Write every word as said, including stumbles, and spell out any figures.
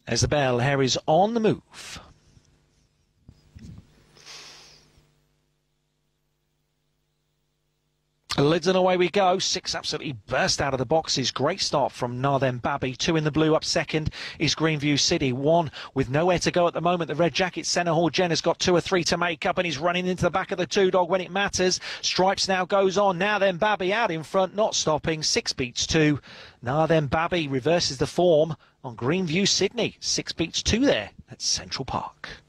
As the bell, Harry's on the move. Lids and away we go. Six absolutely burst out of the boxes. Great start from Narden Babi. Two in the blue. Up second is Greenview City. One with nowhere to go at the moment. The red jacket, Senna Hall Jen, has got two or three to make up, and he's running into the back of the two dog when it matters. Stripes now goes on. Narden Babi out in front, not stopping. Six beats two. Narden Babi reverses the form on Greenview Sydney. Six beats two there at Central Park.